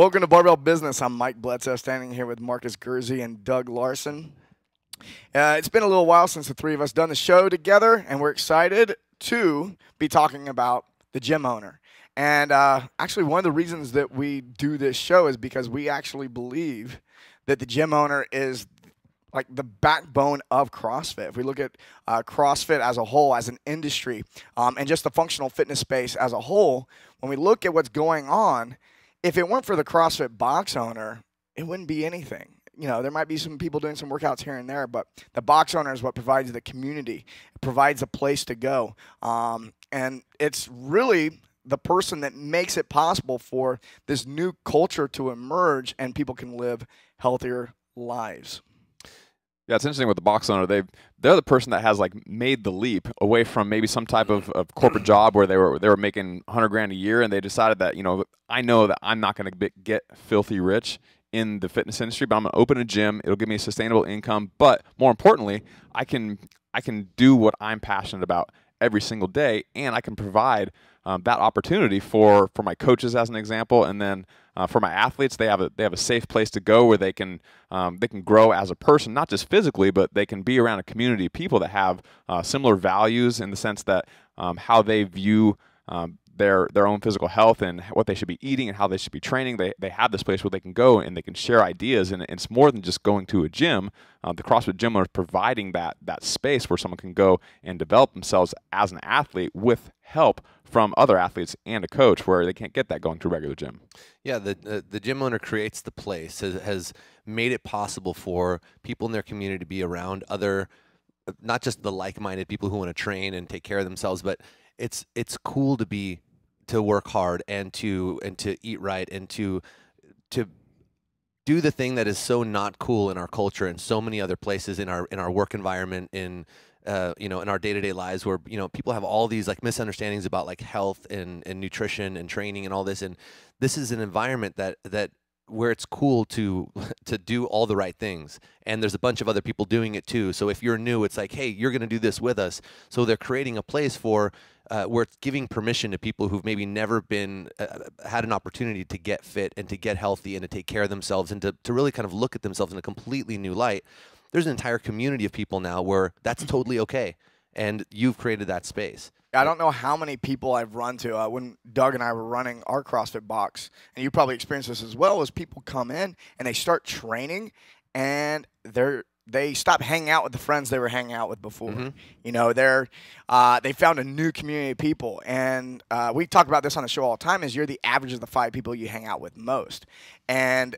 Welcome to Barbell Business. I'm Mike Bledsoe, standing here with Marcus Gurzy and Doug Larson. It's been a little while since the three of us done the show together, and we're excited to be talking about the gym owner. And actually, one of the reasons that we do this show is because we actually believe that the gym owner is like the backbone of CrossFit. If we look at CrossFit as a whole, as an industry, and just the functional fitness space as a whole, when we look at what's going on, if it weren't for the CrossFit box owner, it wouldn't be anything. You know, there might be some people doing some workouts here and there, but the box owner is what provides the community. It provides a place to go. And it's really the person that makes it possible for this new culture to emerge and people can live healthier lives. Yeah, it's interesting with the box owner. They're the person that has like made the leap away from maybe some type of corporate job where they were making 100 grand a year, and they decided that, you know that I'm not going to get filthy rich in the fitness industry, but I'm going to open a gym. It'll give me a sustainable income, but more importantly, I can do what I'm passionate about every single day, and I can provide that opportunity for my coaches, as an example, and then for my athletes, they have a safe place to go where they can grow as a person, not just physically, but they can be around a community of people that have similar values in the sense that how they view their own physical health and what they should be eating and how they should be training. They have this place where they can go and they can share ideas, and it's more than just going to a gym. The CrossFit gym owner is providing that space where someone can go and develop themselves as an athlete with help from other athletes and a coach, where they can't get that going to a regular gym. Yeah, the gym owner creates the place, has made it possible for people in their community to be around other, not just the like-minded people who want to train and take care of themselves, but it's cool to work hard and to eat right and to do the thing that is so not cool in our culture and so many other places in our work environment, in in our day-to-day lives, where people have all these like misunderstandings about like health and nutrition and training and all this, and this is an environment that where it's cool to do all the right things, and there's a bunch of other people doing it too. So if you're new, it's like, hey, you're going to do this with us. So they're creating a place for where it's giving permission to people who've maybe never been had an opportunity to get fit and to get healthy and to take care of themselves and to really kind of look at themselves in a completely new light. There's an entire community of people now where that's totally okay, and you've created that space. I don't know how many people I've run to when Doug and I were running our CrossFit box, and you probably experienced this as well, as people come in and they start training and they stop hanging out with the friends they were hanging out with before. Mm-hmm. You know, they found a new community of people, and we talk about this on the show all the time, is you're the average of the 5 people you hang out with most. And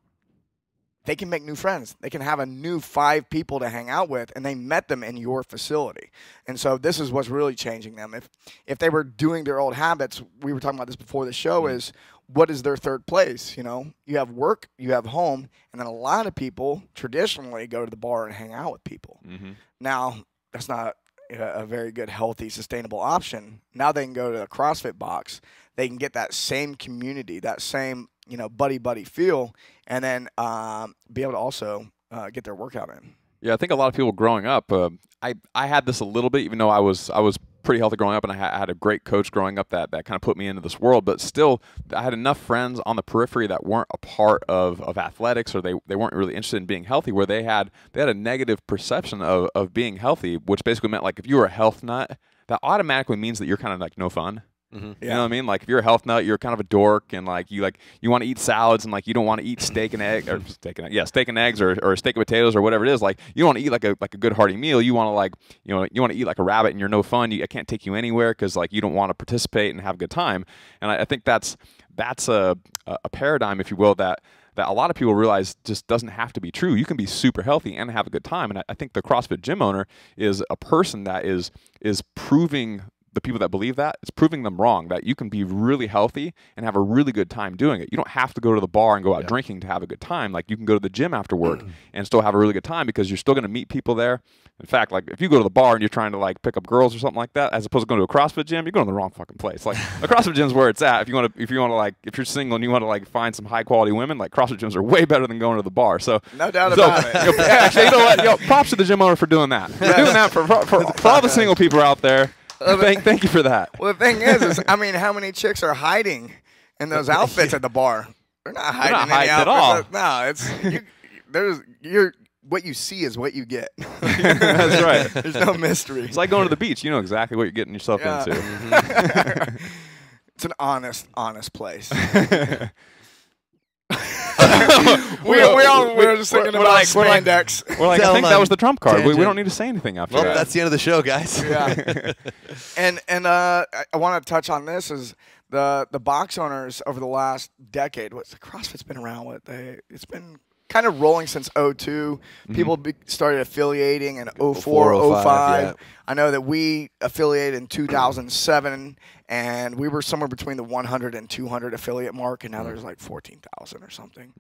they can make new friends. They can have a new 5 people to hang out with, and they met them in your facility. And so this is what's really changing them. If they were doing their old habits, we were talking about this before the show, is what is their third place? You know, you have work, you have home, and then a lot of people traditionally go to the bar and hang out with people. Mm-hmm. Now, that's not a very good, healthy, sustainable option. Now they can go to a CrossFit box. They can get that same community, that same buddy feel, and then be able to also get their workout in. Yeah, I think a lot of people growing up, I had this a little bit, even though I was pretty healthy growing up, and I had a great coach growing up that kind of put me into this world. But still, I had enough friends on the periphery that weren't a part of athletics, or they weren't really interested in being healthy, where they had a negative perception of being healthy, which basically meant like if you were a health nut, that automatically means that you're kind of like no fun. Mm-hmm. You know what I mean? Like if you're a health nut, you're kind of a dork, and like you want to eat salads, and like you don't want to eat steak and eggs or steak and eggs or a steak and potatoes or whatever it is. Like you don't want to eat like a good hearty meal. You want to you want to eat like a rabbit, and you're no fun. I can't take you anywhere because like you don't want to participate and have a good time. And I think that's a paradigm, if you will, that a lot of people realize just doesn't have to be true. You can be super healthy and have a good time. And I think the CrossFit gym owner is a person that is proving the people that believe that, it's proving them wrong, that you can be really healthy and have a really good time doing it. You don't have to go to the bar and go out drinking to have a good time. Like you can go to the gym after work and still have a really good time, because you're still going to meet people there. In fact, like if you go to the bar and you're trying to like pick up girls or something like that, as opposed to going to a CrossFit gym, you're going to the wrong fucking place. Like a CrossFit gym's where it's at. If you're single and you want to like find some high quality women, like CrossFit gyms are way better than going to the bar. So no doubt about it. Actually, you know what? Props to the gym owner for doing that. For doing that for all the single people out there. Thank you for that. Well, the thing is, I mean, how many chicks are hiding in those outfits at the bar? They're not hiding, any hiding at outfits. all. No, it's what you see is what you get. That's right. There's no mystery. It's like going to the beach. You know exactly what you're getting yourself into. It's an honest place. we're just thinking about spandex. We're like, I think that was the trump card. We don't need to say anything after that. Well, that's the end of the show, guys. Yeah. And I want to touch on this is the box owners over the last decade. What's the CrossFit's been around? It's been kind of rolling since 02. People started affiliating in 04, 05. Yeah. I know that we affiliated in 2007, and we were somewhere between the 100 and 200 affiliate mark, and now there's like 14,000 or something.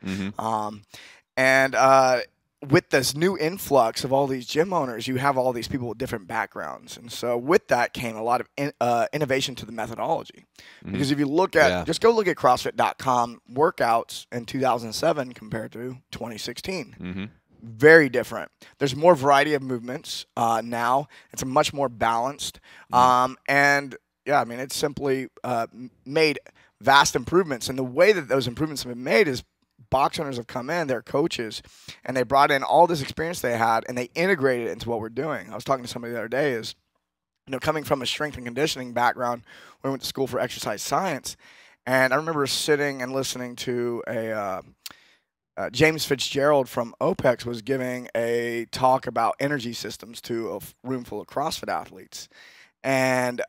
With this new influx of all these gym owners, you have all these people with different backgrounds. And so with that came a lot of innovation to the methodology. Because if you look at, just go look at CrossFit.com workouts in 2007 compared to 2016. Very different. There's more variety of movements now. It's a much more balanced. And yeah, I mean, it's simply made vast improvements. And the way that those improvements have been made is box owners have come in, they're coaches, and they brought in all this experience they had, and they integrated it into what we're doing. I was talking to somebody the other day, is, coming from a strength and conditioning background, we went to school for exercise science, and I remember sitting and listening to James Fitzgerald from OPEX was giving a talk about energy systems to a room full of CrossFit athletes, and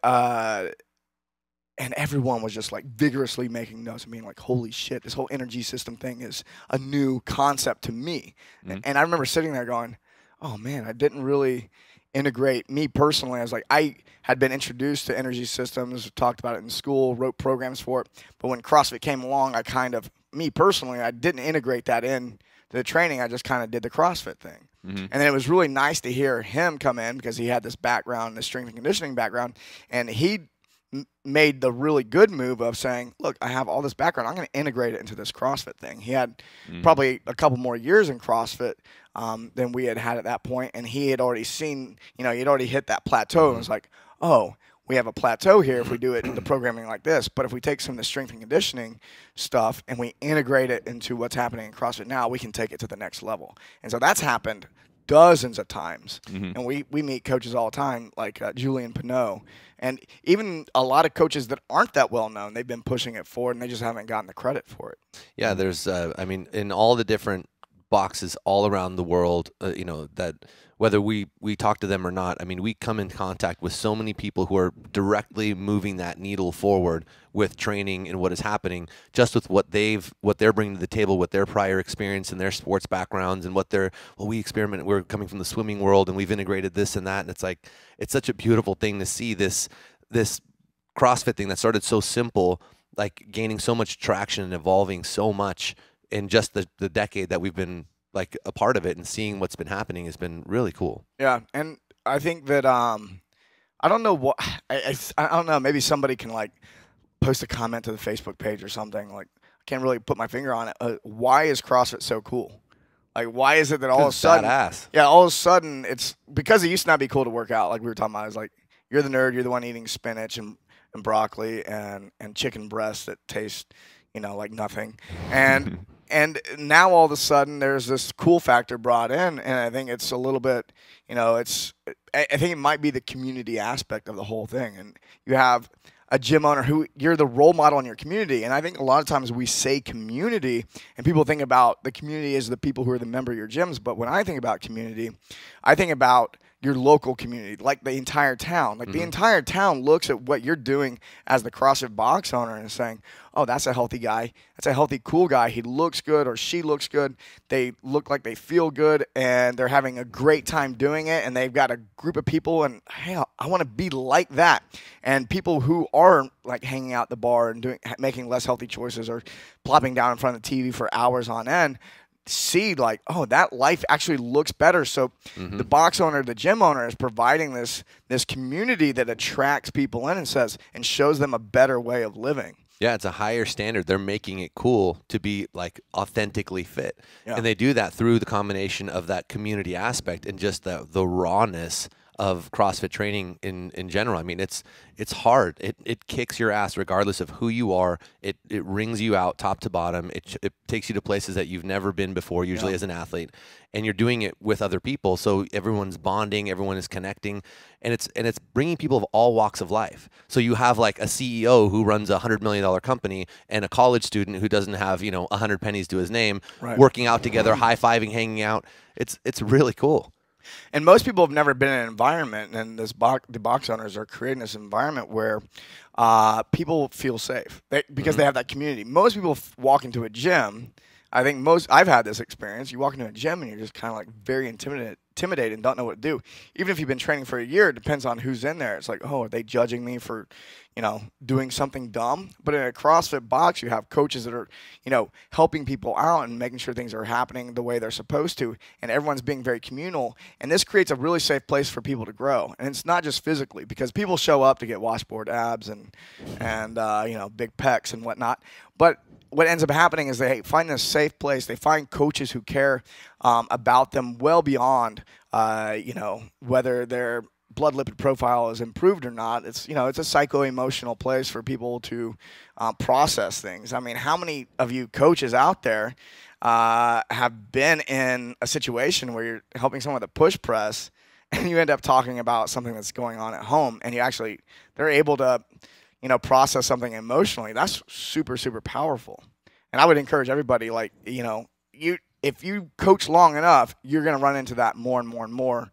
everyone was just like vigorously making notes and being like, holy shit, this whole energy system thing is a new concept to me. And I remember sitting there going, oh man, I didn't really integrate me personally. I was like, I had been introduced to energy systems, talked about it in school, wrote programs for it. But when CrossFit came along, me personally, I didn't integrate that in to the training. I just kind of did the CrossFit thing. And then it was really nice to hear him come in because he had this background, this strength and conditioning background, and he made the really good move of saying, look, I have all this background. I'm going to integrate it into this CrossFit thing. He had probably a couple more years in CrossFit than we had at that point, and he had already seen, he'd already hit that plateau and was like, oh, we have a plateau here if we do it in the programming like this. But if we take some of the strength and conditioning stuff and we integrate it into what's happening in CrossFit now, we can take it to the next level. And so that's happened dozens of times. And we meet coaches all the time, like Julian Pinot. And even a lot of coaches that aren't that well known, they've been pushing it forward, and they just haven't gotten the credit for it. Yeah, there's, I mean, in all the different boxes all around the world, that whether we talk to them or not, I mean, we come in contact with so many people who are directly moving that needle forward with training and what is happening, just with what they're bringing to the table with their prior experience and their sports backgrounds and we experiment. We're coming from the swimming world and we've integrated this and that, and it's like, it's such a beautiful thing to see this CrossFit thing that started so simple, like gaining so much traction and evolving so much in just the decade that we've been like a part of it, and seeing what's been happening has been really cool. Yeah, and I think that I don't know what I don't know. Maybe somebody can like post a comment to the Facebook page or something. Like, I can't really put my finger on it. Why is CrossFit so cool? Like, why is it that all of a sudden, all of a sudden, it's because it used to not be cool to work out. Like we were talking about, it's like you're the nerd, you're the one eating spinach and broccoli and chicken breasts that taste, like nothing, and. And now all of a sudden there's this cool factor brought in, and I think it's a little bit, I think it might be the community aspect of the whole thing. And you have a gym owner who you're the role model in your community. And I think a lot of times we say community and people think about the community as the people who are the member of your gyms. But when I think about community, I think about your local community, like the entire town. Like the entire town looks at what you're doing as the CrossFit box owner and is saying, oh, that's a healthy guy. That's a healthy, cool guy. He looks good or she looks good. They look like they feel good and they're having a great time doing it. And they've got a group of people and, hey, I want to be like that. And people who are like hanging out at the bar and making less healthy choices or plopping down in front of the TV for hours on end, see like, oh, that life actually looks better. So the box owner, the gym owner is providing this community that attracts people in and shows them a better way of living. Yeah, it's a higher standard. They're making it cool to be like authentically fit. Yeah. And they do that through the combination of that community aspect and just the rawness of CrossFit training in general. I mean, it's hard. It kicks your ass regardless of who you are. It wrings you out top to bottom. It takes you to places that you've never been before, usually as an athlete, and you're doing it with other people. So everyone's bonding, everyone is connecting, and it's bringing people of all walks of life. So you have like a CEO who runs $100 million company and a college student who doesn't have 100 pennies to his name, working out together, high-fiving, hanging out. It's really cool. And most people have never been in an environment, and the box owners are creating this environment where people feel safe because they have that community. Most people walk into a gym. I think I've had this experience. You walk into a gym and you're just kind of like very intimidated and don't know what to do. Even if you've been training for a year, it depends on who's in there. It's like, oh, are they judging me for, doing something dumb? But in a CrossFit box, you have coaches that are, helping people out and making sure things are happening the way they're supposed to. And everyone's being very communal. And this creates a really safe place for people to grow. And it's not just physically, because people show up to get washboard abs and big pecs and whatnot. But what ends up happening is they find this safe place. They find coaches who care about them well beyond, whether their blood lipid profile is improved or not. It's a psycho-emotional place for people to process things. I mean, how many of you coaches out there have been in a situation where you're helping someone with a push press and you end up talking about something that's going on at home, and they're able to process something emotionally? That's super, super powerful. And I would encourage everybody, if you coach long enough, you're going to run into that more and more and more.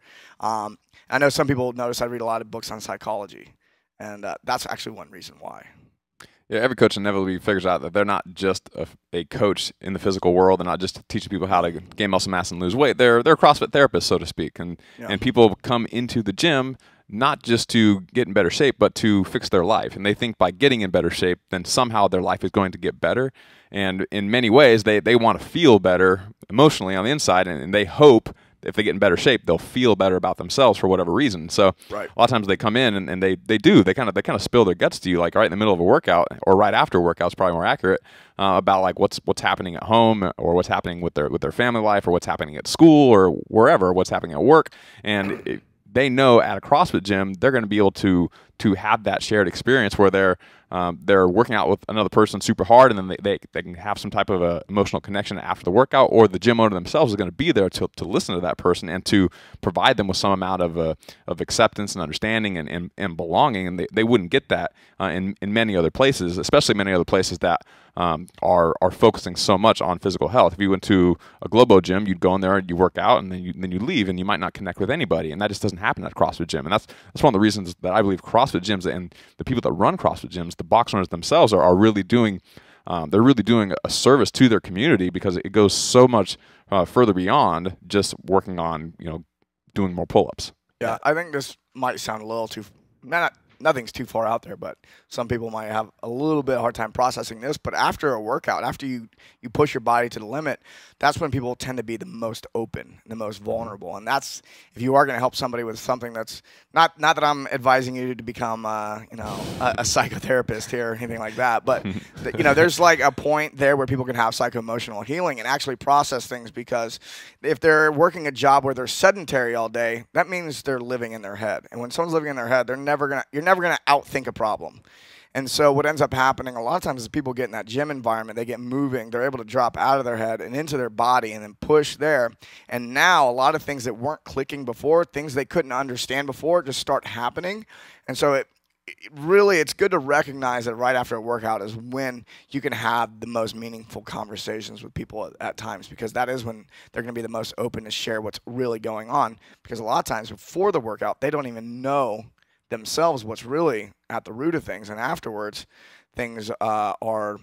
I know some people notice I read a lot of books on psychology, and that's actually one reason why. Yeah, every coach inevitably figures out that they're not just a coach in the physical world. They're not just teaching people how to gain muscle mass and lose weight. They're CrossFit therapists, so to speak. And people come into the gym not just to get in better shape, but to fix their life. And they think by getting in better shape, then somehow their life is going to get better. And in many ways, they want to feel better emotionally on the inside, and they hope if they get in better shape, they'll feel better about themselves for whatever reason. So a lot of times they come in and they kind of spill their guts to you, like right in the middle of a workout, or right after a workout is probably more accurate, about like what's happening at home, or what's happening with their family life, or what's happening at school, or wherever, what's happening at work. And they know at a CrossFit gym they're going to be able to have that shared experience where they're working out with another person super hard, and then they can have some type of a emotional connection after the workout, or the gym owner themselves is going to be there to listen to that person and to provide them with some amount of acceptance and understanding and belonging. And they wouldn't get that in many other places, especially many other places that are focusing so much on physical health. If you went to a Globo gym, you'd go in there and you work out, and then you leave, and you might not connect with anybody. And that just doesn't happen at a CrossFit gym. And that's one of the reasons that I believe CrossFit gyms and the people that run CrossFit gyms, the box owners themselves, are really doing they're really doing a service to their community, because it goes so much further beyond just working on doing more pull-ups. Yeah, I think this might sound a little too nothing's too far out there, but some people might have a little bit hard time processing this. But after a workout, after you push your body to the limit, that's when people tend to be the most open, the most vulnerable. And that's, if you are going to help somebody with something that's not that I'm advising you to become a psychotherapist here or anything like that, but there's like a point there where people can have psycho-emotional healing and actually process things, because if they're working a job where they're sedentary all day, that means they're living in their head. And when someone's living in their head, you're never going to outthink a problem. And so what ends up happening a lot of times is people get in that gym environment, they get moving, they're able to drop out of their head and into their body and then push there. And now a lot of things that weren't clicking before, things they couldn't understand before, just start happening. And so it's good to recognize that right after a workout is when you can have the most meaningful conversations with people at times, because that is when they're going to be the most open to share what's really going on. Because a lot of times before the workout, they don't even know themselves what's really at the root of things, and afterwards things are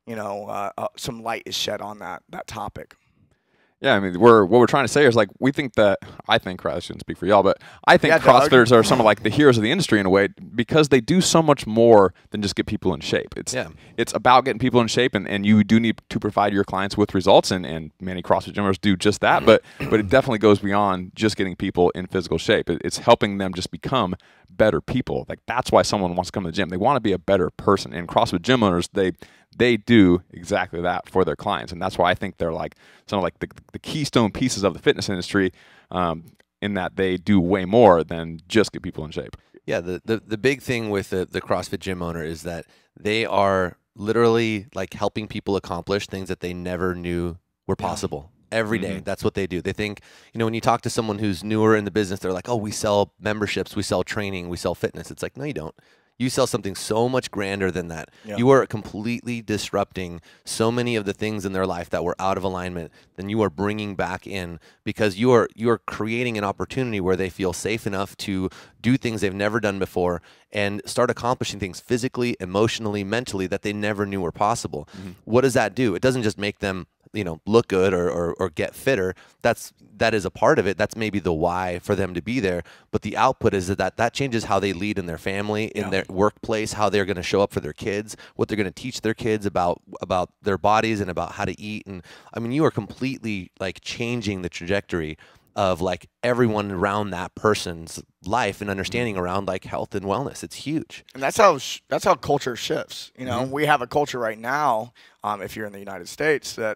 some light is shed on that topic. Yeah, I mean, what we're trying to say is, like, I shouldn't speak for y'all, but I think CrossFitters are some of like the heroes of the industry in a way, because they do so much more than just get people in shape. It's about getting people in shape, and you do need to provide your clients with results, and many CrossFit gymmers do just that, but it definitely goes beyond just getting people in physical shape. It's helping them just become better people. Like, that's why someone wants to come to the gym. They want to be a better person, and CrossFit gym owners, they do exactly that for their clients. And that's why I think they're like some of like the keystone pieces of the fitness industry. in that they do way more than just get people in shape. Yeah, the big thing with the CrossFit gym owner is that they are literally like helping people accomplish things that they never knew were possible. Every day. That's what they do. They think, when you talk to someone who's newer in the business, they're like, oh, we sell memberships, we sell training, we sell fitness. It's like, no, you don't. You sell something so much grander than that. Yeah. You are completely disrupting so many of the things in their life that were out of alignment. Then you are bringing back in, because you are creating an opportunity where they feel safe enough to do things they've never done before and start accomplishing things physically, emotionally, mentally that they never knew were possible. What does that do? It doesn't just make them look good or get fitter. That is a part of it. That's maybe the why for them to be there. But the output is that changes how they lead in their family, in their workplace, how they're going to show up for their kids, what they're going to teach their kids about their bodies and about how to eat. And I mean, you are completely like changing the trajectory of like everyone around that person's life and understanding around like health and wellness. It's huge. And that's how culture shifts. We have a culture right now, if you're in the United States, that,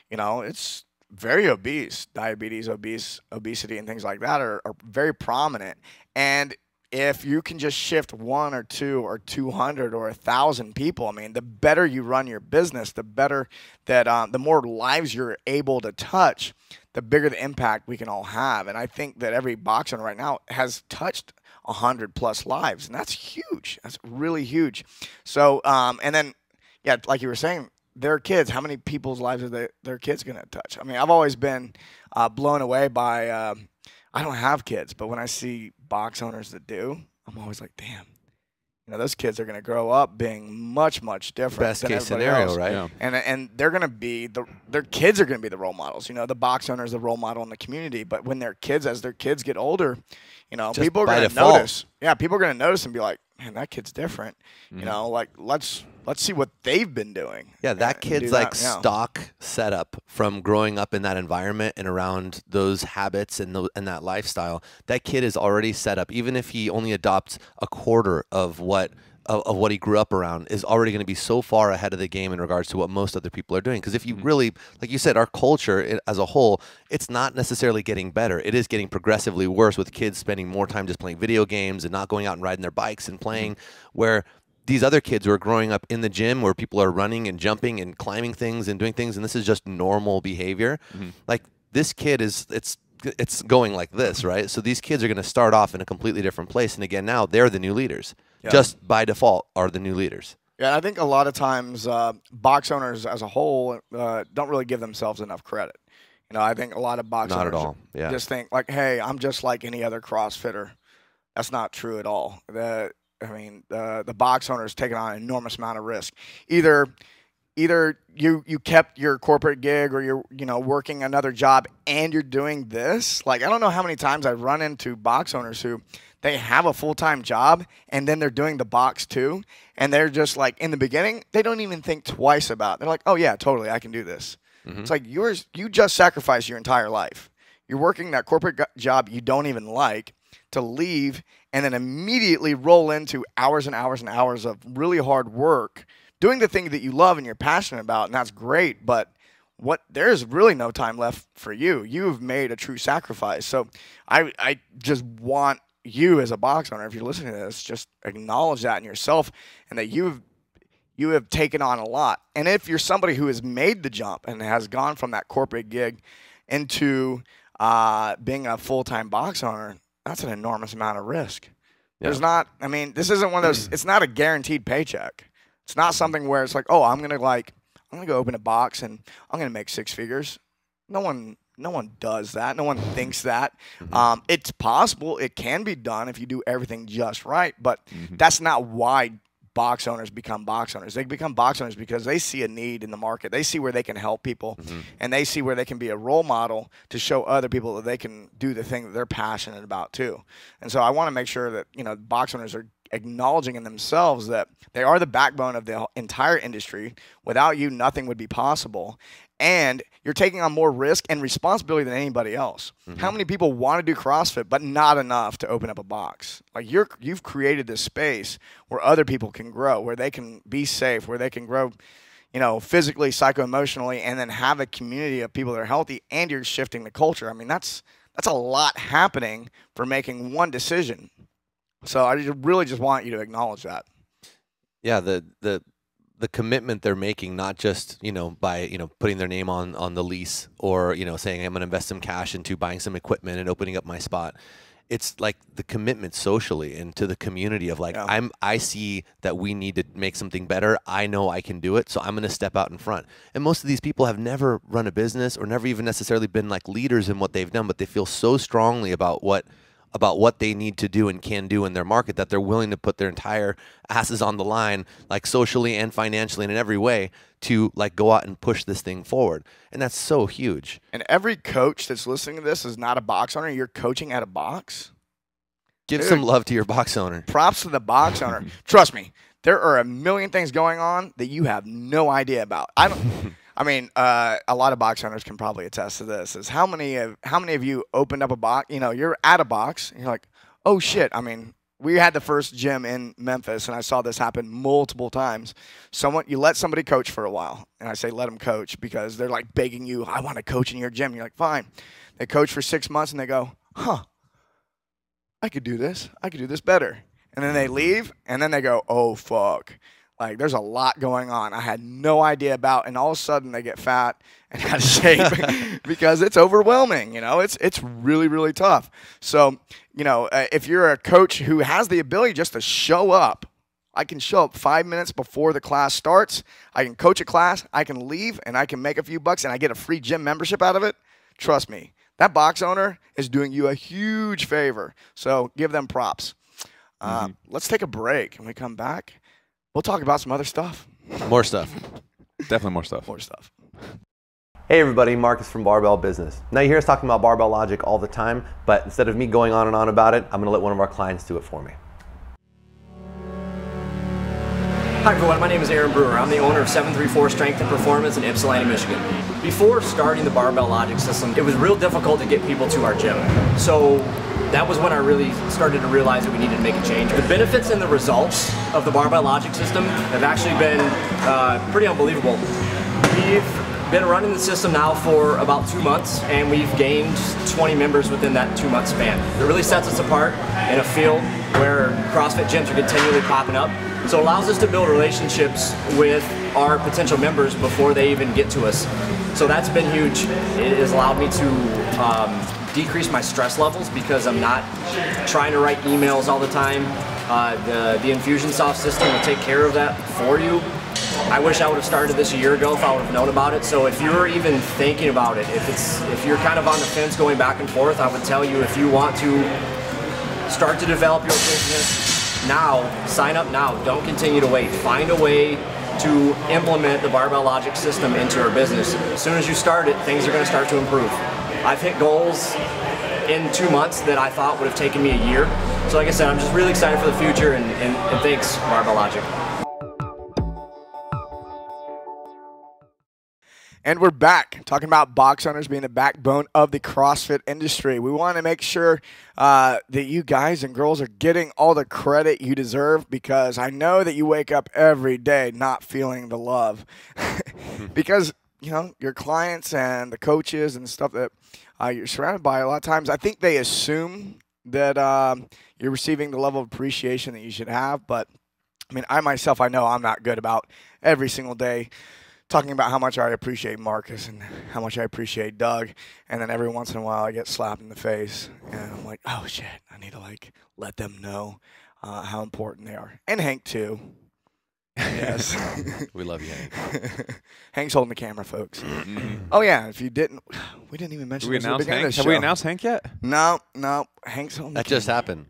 it's very obese. Diabetes, obesity, and things like that are very prominent. And if you can just shift 1 or 2 or 200 or 1,000 people, I mean, the better you run your business, the better that the more lives you're able to touch, the bigger the impact we can all have. And I think that every boxer right now has touched 100+ lives, and that's huge. That's really huge. So, and then, yeah, like you were saying, their kids, how many people's lives are their kids going to touch? I mean, I've always been blown away by, I don't have kids, but when I see box owners that do, I'm always like, damn. Those kids are going to grow up being much, much different. Best than case everybody scenario, else. right? Yeah. And they're going to be their kids are going to be the role models. The box owner is the role model in the community. But when as their kids get older, people are going to notice. Yeah, people are going to notice and be like, man, that kid's different. Like let's see what they've been doing. Yeah, that kid's like stock setup from growing up in that environment and around those habits and that lifestyle. That kid is already set up. Even if he only adopts a quarter of what he grew up around, is already going to be so far ahead of the game in regards to what most other people are doing. Because if you really, like you said, our culture as a whole, it's not necessarily getting better. It is getting progressively worse, with kids spending more time just playing video games and not going out and riding their bikes and playing, where these other kids who are growing up in the gym where people are running and jumping and climbing things and doing things, and this is just normal behavior. Like this kid it's going like this, right? So these kids are going to start off in a completely different place. And again, now they're the new leaders. Just by default are the new leaders. Yeah, I think a lot of times box owners as a whole don't really give themselves enough credit. I think a lot of box Not owners at all. Yeah. just think like, hey, I'm just like any other CrossFitter. That's not true at all. The box owner is taking on an enormous amount of risk. Either you kept your corporate gig, or you're working another job and you're doing this. Like, I don't know how many times I've run into box owners who they have a full-time job and then they're doing the box too, and they're just like, in the beginning they don't even think twice about it. They're like, oh yeah, totally, I can do this. It's like you just sacrificed your entire life. You're working that corporate job you don't even like to leave and then immediately roll into hours and hours and hours of really hard work doing the thing that you love and you're passionate about, and that's great, but there's really no time left for you. You've made a true sacrifice. So I just want you as a box owner, if you're listening to this, just acknowledge that in yourself, and that you have taken on a lot. And if you're somebody who has made the jump and has gone from that corporate gig into being a full-time box owner, that's an enormous amount of risk. This isn't one of those, it's not a guaranteed paycheck. It's not something where it's like, oh, I'm gonna go open a box and I'm gonna make 6 figures. No one does that. No one thinks that. It's possible. It can be done if you do everything just right. But that's not why box owners become box owners. They become box owners because they see a need in the market. They see where they can help people, and they see where they can be a role model to show other people that they can do the thing that they're passionate about too. And so I want to make sure that box owners are acknowledging in themselves that they are the backbone of the entire industry. Without you, nothing would be possible. And you're taking on more risk and responsibility than anybody else. How many people want to do CrossFit, but not enough to open up a box? Like, you've created this space where other people can grow, where they can be safe, where they can grow, physically, psycho-emotionally, and then have a community of people that are healthy, and you're shifting the culture. I mean, that's That's a lot happening for making one decision. So I really just want you to acknowledge that. Yeah, the commitment they're making, not just, by, putting their name on the lease, or, saying I'm going to invest some cash into buying some equipment and opening up my spot. It's like the commitment socially and to the community of like, Yeah. I see that we need to make something better. I know I can do it, so I'm going to step out in front. And most of these people have never run a business or never even necessarily been like leaders in what they've done, but they feel so strongly about what they need to do and can do in their market that they're willing to put their entire asses on the line, like socially and financially and in every way, to like go out and push this thing forward. And that's so huge. And every coach that's listening to this is not a box owner. You're coaching at a box. Give Dude, some love to your box owner. Props to the box owner. Trust me, there are a million things going on that you have no idea about. I mean, a lot of box owners can probably attest to this. Is how many of you opened up a box? You're at a box and you're like, oh shit. I mean, we had the first gym in Memphis, and I saw this happen multiple times. You let somebody coach for a while, and I say let them coach because they're like begging you, I want to coach in your gym. You're like, fine. They coach for 6 months, and they go, huh, I could do this. I could do this better. And then they leave, and then they go, oh fuck. Like, there's a lot going on I had no idea about, and all of a sudden they get fat and out of shape because it's overwhelming. It's really, really tough. So, if you're a coach who has the ability just to show up, I can show up 5 minutes before the class starts. I can coach a class. I can leave, and I can make a few bucks, and I get a free gym membership out of it. Trust me, that box owner is doing you a huge favor. So give them props. Let's take a break. When we come back, we'll talk about some other stuff. More stuff. Definitely more stuff. More stuff. Hey everybody, Marcus from Barbell Business. Now you hear us talking about barbell logic all the time, but instead of me going on and on about it, I'm going to let one of our clients do it for me. Hi everyone, my name is Aaron Brewer. I'm the owner of 734 Strength and Performance in Ypsilanti, Michigan. Before starting the Barbell Logic system, it was real difficult to get people to our gym. So that was when I really started to realize that we needed to make a change. The benefits and the results of the Barbell Logic system have actually been pretty unbelievable. We've been running the system now for about 2 months, and we've gained 20 members within that 2-month span. It really sets us apart in a field where CrossFit gyms are continually popping up. So it allows us to build relationships with our potential members before they even get to us. So that's been huge. It has allowed me to decrease my stress levels because I'm not trying to write emails all the time. The Infusionsoft system will take care of that for you. I wish I would have started this a year ago if I would have known about it. So if you're even thinking about it, if you're kind of on the fence going back and forth, I would tell you, if you want to start to develop your business now, sign up now. Don't continue to wait. Find a way to implement the Barbell Logic system into your business. As soon as you start it, things are going to start to improve. I've hit goals in 2 months that I thought would have taken me a year. So like I said, I'm just really excited for the future, and thanks, Barbell Logic. And we're back talking about box owners being the backbone of the CrossFit industry. We want to make sure that you guys and girls are getting all the credit you deserve, because I know that you wake up every day not feeling the love because, your clients and the coaches and stuff that you're surrounded by, a lot of times I think they assume that you're receiving the level of appreciation that you should have. But I mean, I myself, I know I'm not good about every single day talking about how much I appreciate Marcus and how much I appreciate Doug, and then every once in a while I get slapped in the face, and I'm like, oh shit, I need to let them know how important they are. And Hank too. Yes. We love you, Hank. Hank's holding the camera, folks. Oh yeah, if you didn't, we didn't even mention this at the beginning of the show. Have we announced Hank yet? No, Hank's holding That the camera. just happened.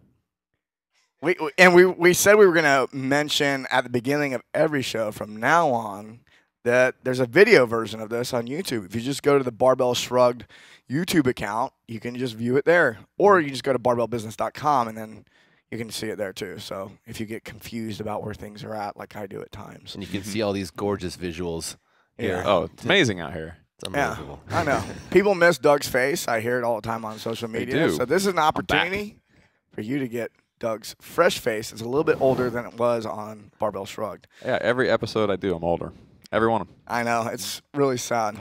We said we were going to mention at the beginning of every show from now on that there's a video version of this on YouTube. If you just go to the Barbell Shrugged YouTube account, you can just view it there. Or you just go to barbellbusiness.com, and then you can see it there too. So if you get confused about where things are at, like I do at times. And you can see all these gorgeous visuals here. Yeah. Oh, it's amazing out here. It's unbelievable. Yeah, I know. People miss Doug's face. I hear it all the time on social media. do. So this is an opportunity for you to get Doug's fresh face. It's a little bit older than it was on Barbell Shrugged. Yeah, every episode I do, I'm older. Every one of them. I know. It's really sad.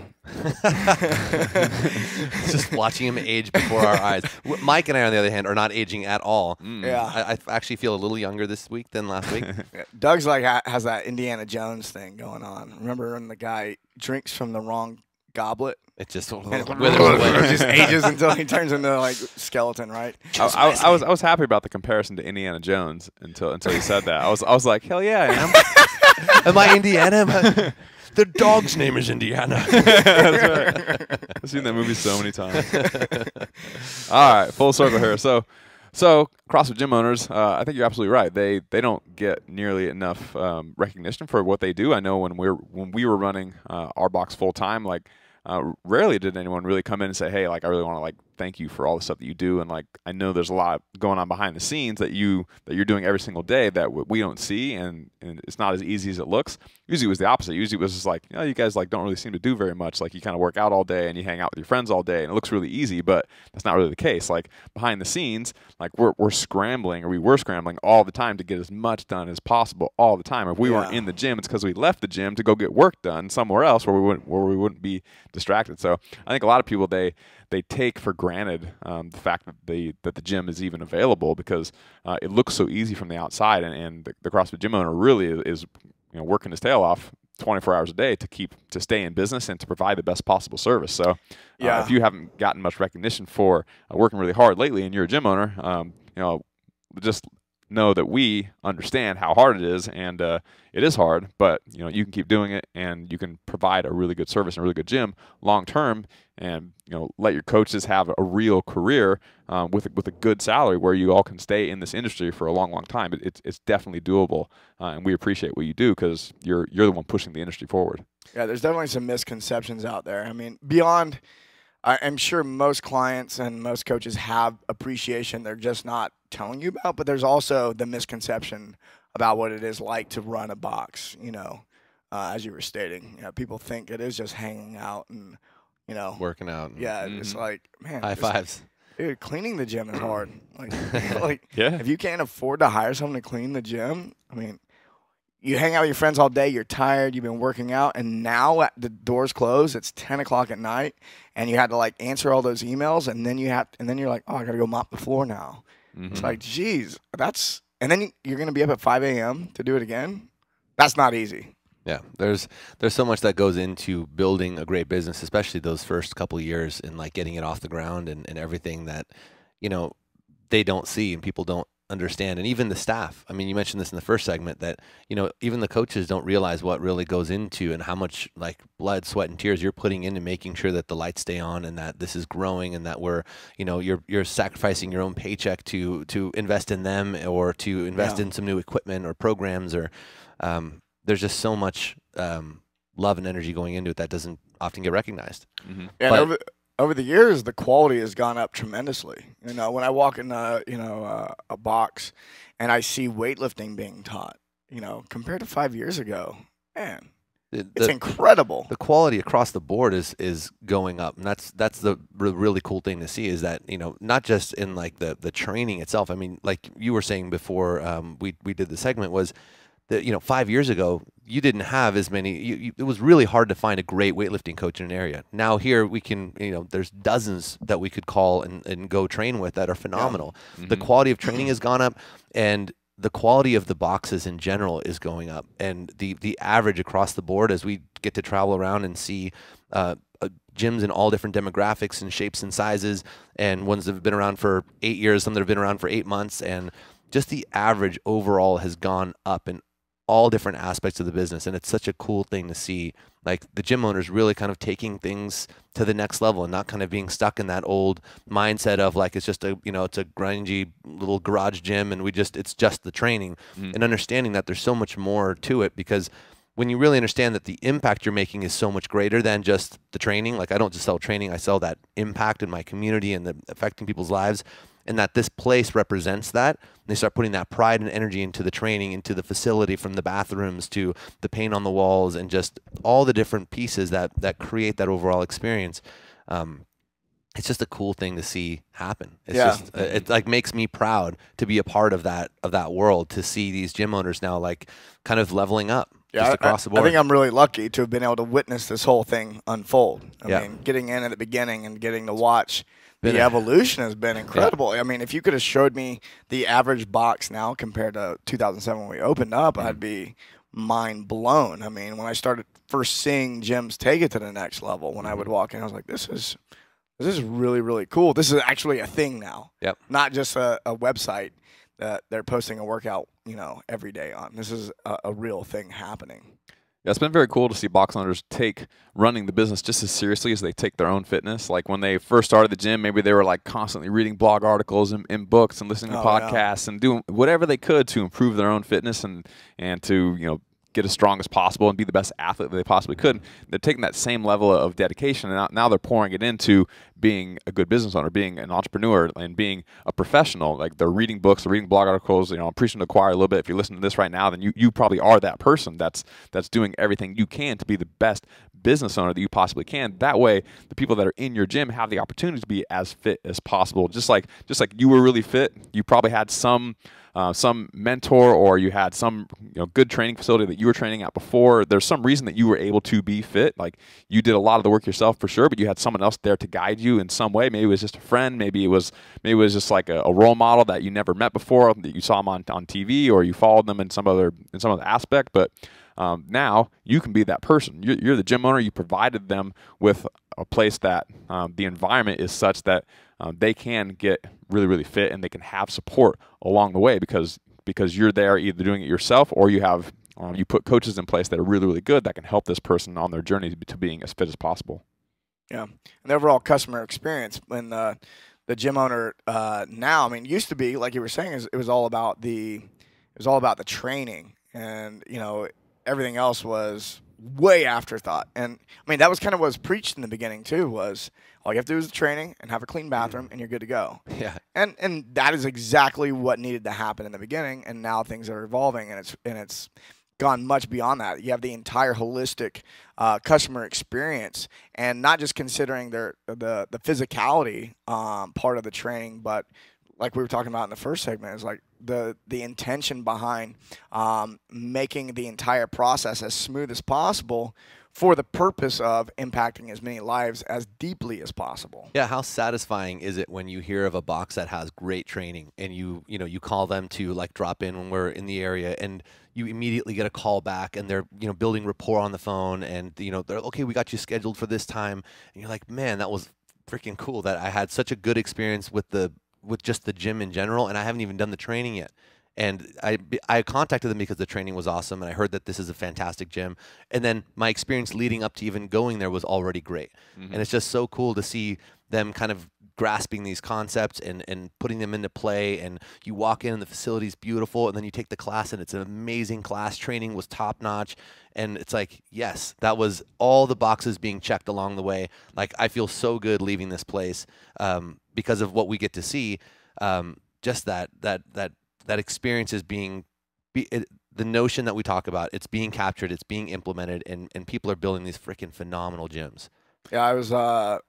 Just watching him age before our eyes. Mike and I, on the other hand, are not aging at all. Yeah. I actually feel a little younger this week than last week. Doug's like has that Indiana Jones thing going on. Remember when the guy drinks from the wrong goblet? It just And withers away. it just ages until he turns into like skeleton, right? I was happy about the comparison to Indiana Jones until you said that. I was like, hell yeah, I am. Am I Indiana? The dog's name is Indiana. That's right. I've seen that movie so many times. All right, full circle here. So CrossFit gym owners, I think you're absolutely right. They don't get nearly enough recognition for what they do. I know when we were running our box full time, like rarely did anyone really come in and say, hey, like I really want to like thank you for all the stuff that you do, and like I know there's a lot going on behind the scenes that you're doing every single day that we don't see, and it's not as easy as it looks. Usually it was the opposite. Usually it was just like, you guys like don't really seem to do very much. Like you kind of work out all day and you hang out with your friends all day, and it looks really easy, but that's not really the case. Like behind the scenes, like we were scrambling all the time to get as much done as possible all the time. If we weren't in the gym, it's because we left the gym to go get work done somewhere else where we wouldn't be distracted. So I think a lot of people they take for granted the fact that the gym is even available because it looks so easy from the outside, and the CrossFit gym owner really is working his tail off 24 hours a day to stay in business and to provide the best possible service. So if you haven't gotten much recognition for working really hard lately and you're a gym owner, just know that we understand how hard it is, and it is hard, but you can keep doing it, and you can provide a really good service and a really good gym long term, and let your coaches have a real career with a good salary where you all can stay in this industry for a long time. It's definitely doable, and we appreciate what you do because you're the one pushing the industry forward. Yeah, there's definitely some misconceptions out there. I mean, beyond, I'm sure most clients and most coaches have appreciation they're just not telling you about, but there's also the misconception about what it is like to run a box, as you were stating. People think it is just hanging out and, Working out. Yeah, it's like, man. High fives. Dude, cleaning the gym is hard. Yeah. If you can't afford to hire someone to clean the gym, I mean, you hang out with your friends all day, you're tired, you've been working out, and now the doors close, it's 10 o'clock at night, and you had to like answer all those emails, and then you're like, oh, I gotta go mop the floor now. It's like, geez, and then you're gonna be up at 5 a.m. to do it again. That's not easy. Yeah, there's so much that goes into building a great business, especially those first couple of years and like getting it off the ground and everything that they don't see and people don't understand, and even the staff. I mean, you mentioned this in the first segment that even the coaches don't realize what really goes into and how much like blood, sweat, and tears you're putting into making sure that the lights stay on and that this is growing and that we're you're sacrificing your own paycheck to invest in them or to invest in some new equipment or programs or there's just so much love and energy going into it that doesn't often get recognized. And over the years, the quality has gone up tremendously. When I walk in a box and I see weightlifting being taught, compared to 5 years ago, man, it's incredible. The quality across the board is going up, and that's the really cool thing to see is that not just in like the training itself. I mean, like you were saying before we did the segment was that 5 years ago you didn't have as many. It was really hard to find a great weightlifting coach in an area. Now here we can, there's dozens that we could call and go train with that are phenomenal. Yeah. The quality of training has gone up, and the quality of the boxes in general is going up, and the average across the board as we get to travel around and see gyms in all different demographics and shapes and sizes, and ones that have been around for 8 years, some that have been around for 8 months, and just the average overall has gone up in all different aspects of the business. And it's such a cool thing to see, like the gym owners really kind of taking things to the next level and not kind of being stuck in that old mindset of like, it's just it's a grungy little garage gym and it's just the training, and understanding that there's so much more to it, because when you really understand that the impact you're making is so much greater than just the training. Like I don't just sell training, I sell that impact in my community and affecting people's lives. And that this place represents that. And they start putting that pride and energy into the training, into the facility, from the bathrooms to the paint on the walls and just all the different pieces that create that overall experience. It's just a cool thing to see happen. It's just it like makes me proud to be a part of that world, to see these gym owners now like kind of leveling up Yeah, just across the board. I think I'm really lucky to have been able to witness this whole thing unfold. I Yeah. mean, getting in at the beginning and getting to watch Been the a- evolution has been incredible. I mean, if you could have showed me the average box now compared to 2007 when we opened up, I'd be mind blown. I mean, when I started first seeing gyms take it to the next level, when I would walk in, I was like, this is really, really cool. This is actually a thing now. Yep. Not just a website that they're posting a workout, every day on. This is a real thing happening. Yeah, it's been very cool to see box owners take running the business just as seriously as they take their own fitness. Like when they first started the gym, maybe they were like constantly reading blog articles and books and listening to podcasts and doing whatever they could to improve their own fitness and to get as strong as possible and be the best athlete that they possibly could. They're taking that same level of dedication, and now they're pouring it into being a good business owner, being an entrepreneur, and being a professional. Like they're reading books, they're reading blog articles. I'm preaching to the choir a little bit. If you listen to this right now, then you probably are that person that's doing everything you can to be the best business owner that you possibly can. That way, the people that are in your gym have the opportunity to be as fit as possible. Just like you were really fit, you probably had some mentor, or you had some good training facility that you were training at before. There's some reason that you were able to be fit. Like you did a lot of the work yourself for sure, but you had someone else there to guide you in some way. Maybe it was just a friend. Maybe it was just like a role model that you never met before, that you saw them on TV, or you followed them in some other aspect. But now you can be that person. You're the gym owner. You provided them with a place that the environment is such that they can get really, really fit, and they can have support along the way because you're there either doing it yourself, or you have you put coaches in place that are really, really good that can help this person on their journey to being as fit as possible. Yeah, and the overall customer experience when the gym owner now, I mean, used to be like you were saying, it was all about the training, and everything else was way afterthought. And I mean, that was kind of what was preached in the beginning too, was all you have to do is the training and have a clean bathroom and you're good to go. Yeah. And that is exactly what needed to happen in the beginning, and now things are evolving, and it's gone much beyond that. You have the entire holistic customer experience, and not just considering the physicality part of the training, but like we were talking about in the first segment, is like the intention behind making the entire process as smooth as possible for the purpose of impacting as many lives as deeply as possible. Yeah, how satisfying is it when you hear of a box that has great training, and you call them to like drop in when we're in the area, and you immediately get a call back, and they're building rapport on the phone, and they're okay, we got you scheduled for this time, and you're like, man, that was freaking cool that I had such a good experience with just the gym in general, and I haven't even done the training yet. And I contacted them because the training was awesome, and I heard that this is a fantastic gym. And then my experience leading up to even going there was already great. Mm-hmm. And it's just so cool to see them kind of grasping these concepts and putting them into play. And you walk in and the facility's beautiful, and then you take the class, and it's an amazing class. Training was top-notch. And it's like, yes, that was all the boxes being checked along the way. Like, I feel so good leaving this place because of what we get to see. Just that experience is the notion that we talk about, it's being captured, it's being implemented, and people are building these freaking phenomenal gyms. Yeah, I was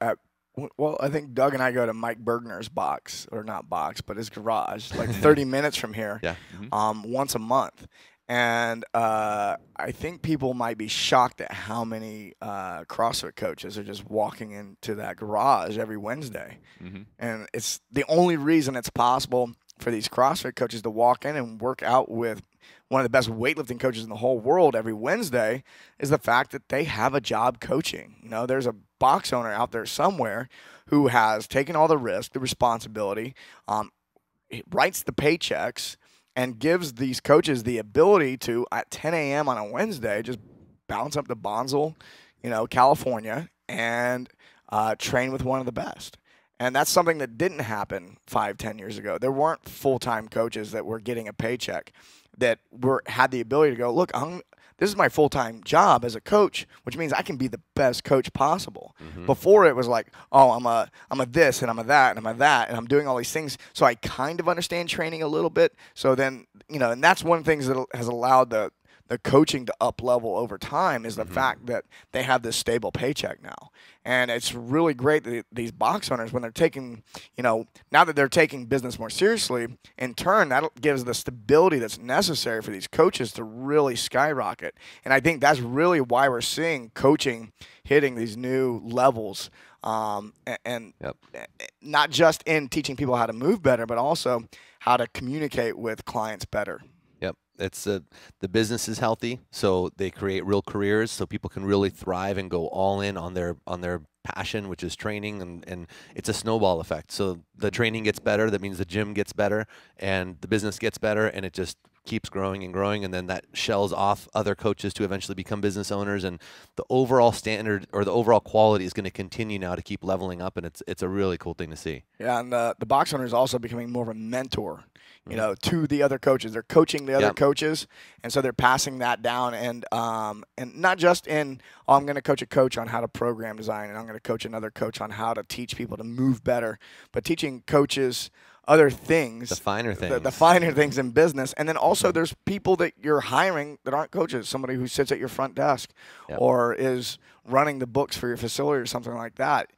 I think Doug and I go to Mike Bergner's box, or not box, but his garage, like 30 minutes from here, yeah. Once a month. And I think people might be shocked at how many CrossFit coaches are just walking into that garage every Wednesday. Mm-hmm. And it's the only reason it's possible for these CrossFit coaches to walk in and work out with one of the best weightlifting coaches in the whole world every Wednesday is the fact that they have a job coaching. There's a box owner out there somewhere who has taken all the risk, the responsibility, writes the paychecks, and gives these coaches the ability to, at 10 a.m. on a Wednesday, just bounce up to Bonsall, California, and train with one of the best. And that's something that didn't happen 5-10 years ago. There weren't full-time coaches that were getting a paycheck that had the ability to go, look, this is my full-time job as a coach, which means I can be the best coach possible. Mm-hmm. Before it was like, oh, I'm a this and I'm a that and I'm a that and I'm doing all these things, so I kind of understand training a little bit. So then, and that's one of the things that has allowed the the coaching to up level over time is the fact that they have this stable paycheck now. And it's really great that these box owners, when they're taking, now that they're taking business more seriously, in turn, that gives the stability that's necessary for these coaches to really skyrocket. And I think that's really why we're seeing coaching hitting these new levels. And not just in teaching people how to move better, but also how to communicate with clients better. Yep, it's the business is healthy, so they create real careers, so people can really thrive and go all in on their passion, which is training, and it's a snowball effect. So the training gets better, that means the gym gets better, and the business gets better, and it just keeps growing and growing, and then that shells off other coaches to eventually become business owners, and the overall standard or the overall quality is going to continue now to keep leveling up, and it's a really cool thing to see. Yeah, and the box owner is also becoming more of a mentor, to the other coaches. They're coaching the other coaches, and so they're passing that down, and not just in, I'm going to coach a coach on how to program design, and I'm going to coach another coach on how to teach people to move better, but teaching coaches other things, the finer things, the finer things in business. And then also there's people that you're hiring that aren't coaches, somebody who sits at your front desk or is running the books for your facility or something like that.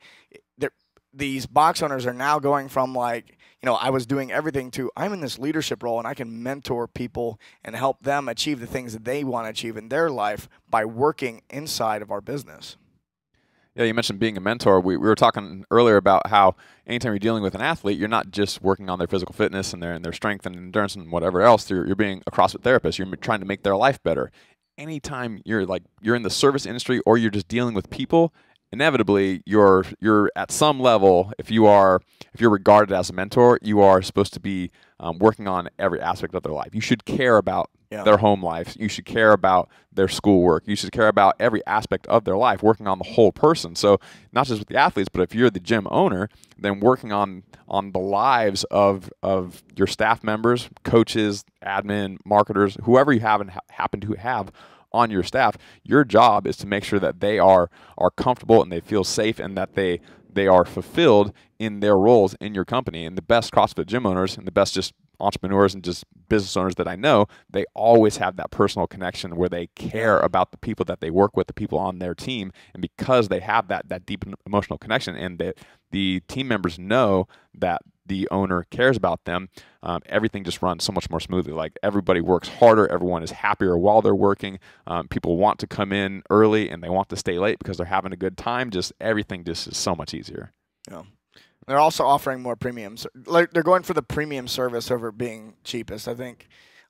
These box owners are now going from like, I was doing everything to I'm in this leadership role and I can mentor people and help them achieve the things that they want to achieve in their life by working inside of our business. Yeah, you mentioned being a mentor. We were talking earlier about how anytime you're dealing with an athlete, you're not just working on their physical fitness and their strength and endurance and whatever else. You're being a CrossFit therapist. You're trying to make their life better. Anytime you're in the service industry or you're just dealing with people, inevitably you're at some level, if you're regarded as a mentor, you are supposed to be working on every aspect of their life. You should care about their home life. You should care about their schoolwork. You should care about every aspect of their life, working on the whole person. So not just with the athletes, but if you're the gym owner, then working on the lives of your staff members, coaches, admin, marketers, whoever you happen to have on your staff, your job is to make sure that they are comfortable and they feel safe and that they are fulfilled in their roles in your company. And the best CrossFit gym owners and the best just entrepreneurs and just business owners that I know, they always have that personal connection where they care about the people that they work with, the people on their team. And because they have that deep emotional connection and the team members know that the owner cares about them, everything just runs so much more smoothly. Like everybody works harder, everyone is happier while they're working. People want to come in early and they want to stay late because they're having a good time. Just everything just is so much easier. Yeah. They're also offering more premiums. Like they're going for the premium service over being cheapest. I think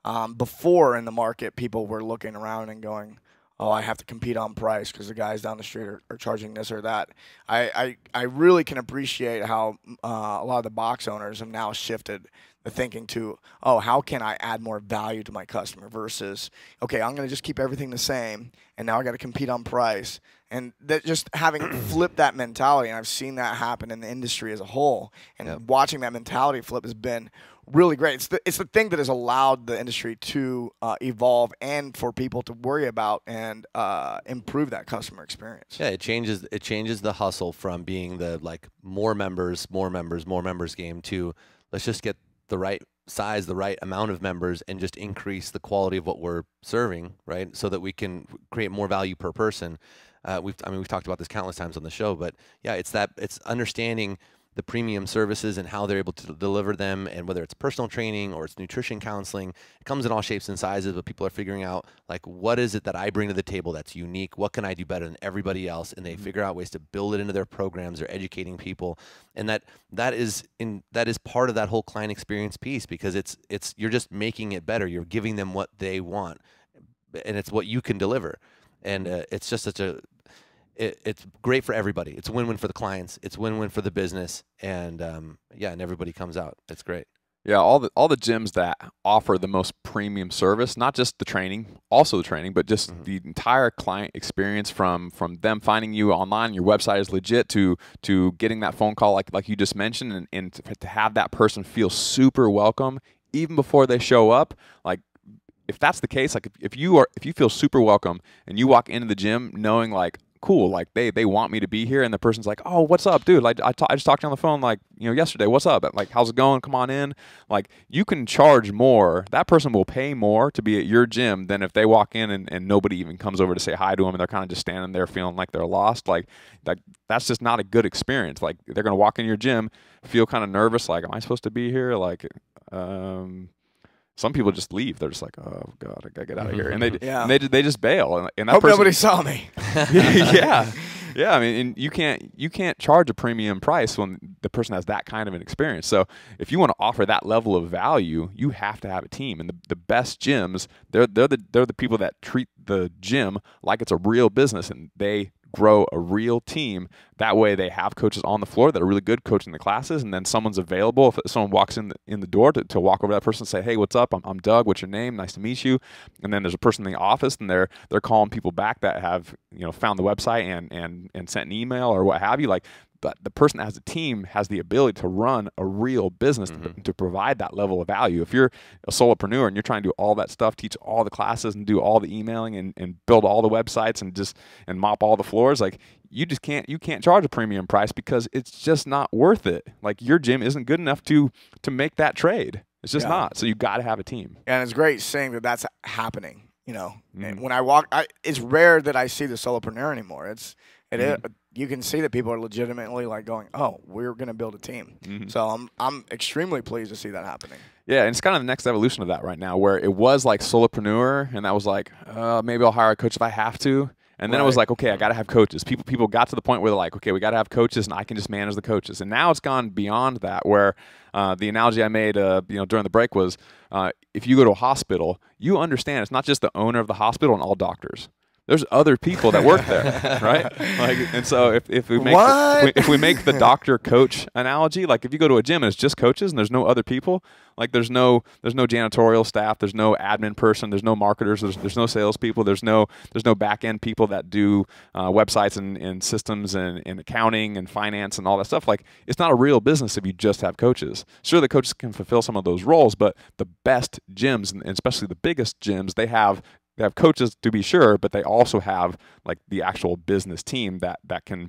before in the market, people were looking around and going, oh, I have to compete on price because the guys down the street are charging this or that. I really can appreciate how a lot of the box owners have now shifted the thinking to, oh, how can I add more value to my customer versus, okay, I'm going to just keep everything the same, and now I got to compete on price. And that just having flipped that mentality, and I've seen that happen in the industry as a whole, and watching that mentality flip has been really great. It's the thing that has allowed the industry to evolve and for people to worry about and improve that customer experience. Yeah, it changes the hustle from being the more members game to let's just get the right size, the right amount of members, and just increase the quality of what we're serving, right? So that we can create more value per person. We've talked about this countless times on the show, but yeah, it's understanding the premium services and how they're able to deliver them, and whether it's personal training or it's nutrition counseling, it comes in all shapes and sizes, but people are figuring out what is it that I bring to the table that's unique? What can I do better than everybody else? And they figure out ways to build it into their programs. They're educating people. And that is part of that whole client experience piece, because you're just making it better. You're giving them what they want, and it's what you can deliver. And it's just it's great for everybody. It's a win-win for the clients. It's win-win for the business, and and everybody comes out. It's great. Yeah, all the gyms that offer the most premium service, not just the training, also the training, but just the entire client experience from them finding you online, your website is legit, to getting that phone call like you just mentioned, and to have that person feel super welcome even before they show up. If that's the case, if you feel super welcome and you walk into the gym knowing cool. Like they want me to be here, and the person's like, oh, what's up, dude? Like I just talked to you on the phone, like, you know, yesterday. What's up? Like, how's it going? Come on in. Like, you can charge more. That person will pay more to be at your gym than if they walk in and nobody even comes over to say hi to them, and they're kind of just standing there feeling like they're lost. Like that's just not a good experience. Like, they're gonna walk in your gym, feel kind of nervous, like, am I supposed to be here? Like, some people just leave. They're just like, oh God, I gotta get out of here, and they just bail. And that Hope person, nobody saw me. yeah. I mean, and you can't charge a premium price when the person has that kind of an experience. So if you want to offer that level of value, you have to have a team. And the best gyms, they're the people that treat the gym like it's a real business, and they grow a real team. That way they have coaches on the floor that are really good coaching the classes, and then someone's available if someone walks in the door to walk over to that person and say, hey, what's up? I'm Doug. What's your name? Nice to meet you. And then there's a person in the office, and they're calling people back that have, you know, found the website and sent an email or what have you. Like, the person that has a team has the ability to run a real business to provide that level of value. If you're a solopreneur and you're trying to do all that stuff, teach all the classes and do all the emailing and build all the websites and mop all the floors, like, you can't charge a premium price because it's just not worth it. Like, your gym isn't good enough to make that trade. It's just not. So you got to have a team. And it's great seeing that that's happening. You know, and when I walk, it's rare that I see the solopreneur anymore. It is. You can see that people are legitimately like going, "Oh, we're going to build a team." So I'm extremely pleased to see that happening. Yeah, and it's kind of the next evolution of that right now, where it was like solopreneur, and that was like, maybe I'll hire a coach if I have to. And then it was like, okay, I got to have coaches. People got to the point where they're like, okay, we got to have coaches, and I can just manage the coaches. And now it's gone beyond that, where the analogy I made, during the break was, if you go to a hospital, you understand it's not just the owner of the hospital and all doctors. There's other people that work there, right? Like, and so if we make the doctor coach analogy, like, if you go to a gym and it's just coaches and there's no other people, like, there's no janitorial staff, there's no admin person, there's no marketers, there's no salespeople, there's no back end people that do websites and systems and accounting and finance and all that stuff. Like, it's not a real business if you just have coaches. Sure, the coaches can fulfill some of those roles, but the best gyms, and especially the biggest gyms, they have coaches, to be sure, but they also have, like, the actual business team that can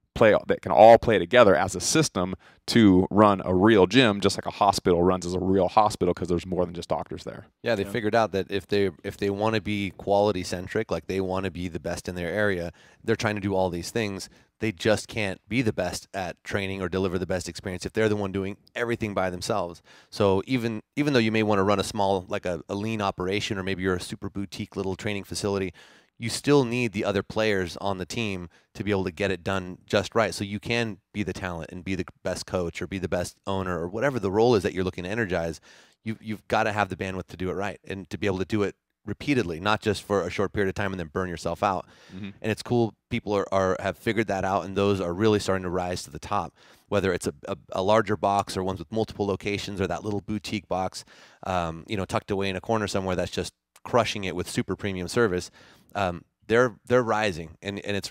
all play together as a system to run a real gym, just like a hospital runs as a real hospital, because there's more than just doctors there. Yeah, they figured out that if they want to be quality centric, like they want to be the best in their area, they're trying to do all these things. They just can't be the best at training or deliver the best experience if they're the one doing everything by themselves. So even though you may want to run a small, like a lean operation, or maybe you're a super boutique little training facility, you still need the other players on the team to be able to get it done just right. So you can be the talent and be the best coach or be the best owner or whatever the role is that you're looking to energize. You've got to have the bandwidth to do it right and to be able to do it repeatedly, not just for a short period of time and then burn yourself out. And it's cool. People have figured that out, and those are really starting to rise to the top, whether it's a larger box or ones with multiple locations, or that little boutique box, tucked away in a corner somewhere that's just crushing it with super premium service. They're rising, and it's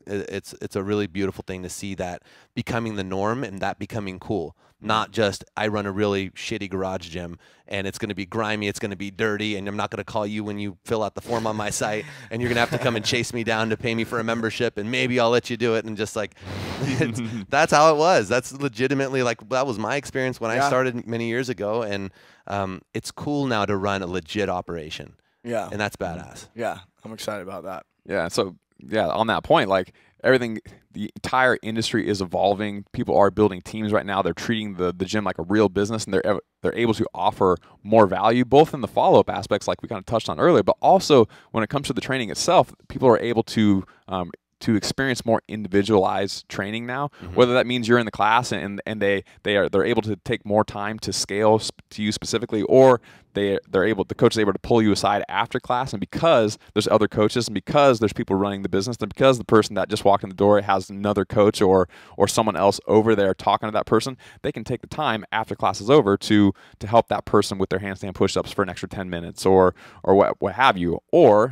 a really beautiful thing to see that becoming the norm and that becoming cool. Not just, I run a really shitty garage gym and it's going to be grimy, it's going to be dirty, and I'm not going to call you when you fill out the form on my site, and you're going to have to come and chase me down to pay me for a membership, and maybe I'll let you do it. And just like, that's how it was. That's legitimately, like, that was my experience when I started many years ago, and it's cool now to run a legit operation. Yeah. And that's badass. Yeah, I'm excited about that. Yeah, so, on that point, like, the entire industry is evolving. People are building teams right now. They're treating the gym like a real business, and they're able to offer more value, both in the follow-up aspects, like we kind of touched on earlier, but also when it comes to the training itself, people are able to experience more individualized training now. Whether that means you're in the class and they're able to take more time to scale to you specifically, or the coach is able to pull you aside after class, and because there's other coaches, and because there's people running the business, and because the person that just walked in the door has another coach or someone else over there talking to that person, they can take the time after class is over to help that person with their handstand push-ups for an extra 10 minutes or what have you, or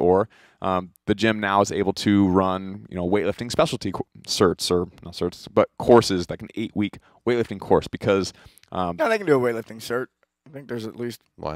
the gym now is able to run, weightlifting specialty courses, like an 8-week weightlifting course, because they can do a weightlifting cert. I think there's at least why not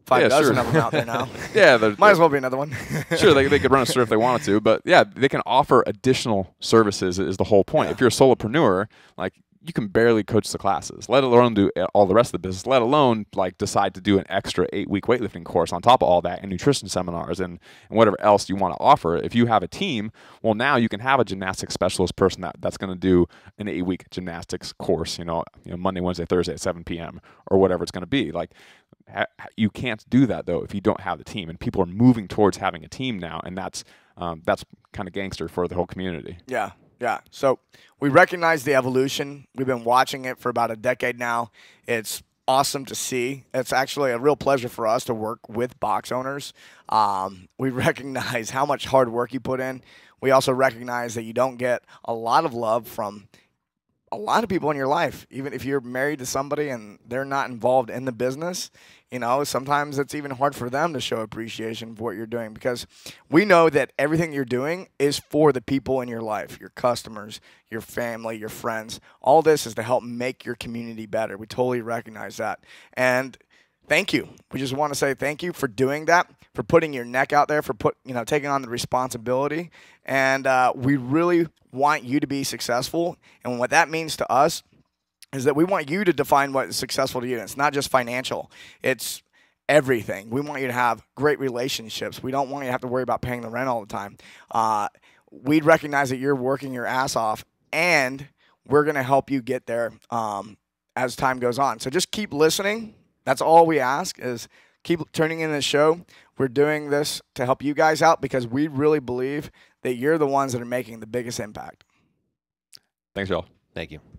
5 dozen sure. of them out there now. Yeah, Might as well be another one. Sure, they could run a store if they wanted to, but yeah, they can offer additional services is the whole point. Yeah. If you're a solopreneur, like you can barely coach the classes, let alone do all the rest of the business, let alone like decide to do an extra 8-week weightlifting course on top of all that and nutrition seminars and whatever else you want to offer. If you have a team, well, now you can have a gymnastics specialist person that's going to do an 8-week gymnastics course, Monday, Wednesday, Thursday at 7 p.m. or whatever it's going to be. Like, you can't do that though if you don't have the team, and people are moving towards having a team now, and that's kind of gangster for the whole community. Yeah. Yeah. So we recognize the evolution. We've been watching it for about a decade now. It's awesome to see. It's actually a real pleasure for us to work with box owners. We recognize how much hard work you put in. We also recognize that you don't get a lot of love from a lot of people in your life. Even if you're married to somebody and they're not involved in the business, sometimes it's even hard for them to show appreciation for what you're doing, because we know that everything you're doing is for the people in your life, your customers, your family, your friends. All this is to help make your community better. We totally recognize that. And thank you. We just want to say thank you for doing that, for putting your neck out there, for taking on the responsibility. And we really want you to be successful. And what that means to us is that we want you to define what is successful to you. And it's not just financial. It's everything. We want you to have great relationships. We don't want you to have to worry about paying the rent all the time. We recognize that you're working your ass off, and we're going to help you get there as time goes on. So just keep listening. That's all we ask, is keep turning in the show. We're doing this to help you guys out because we really believe that you're the ones that are making the biggest impact. Thanks, y'all. Thank you.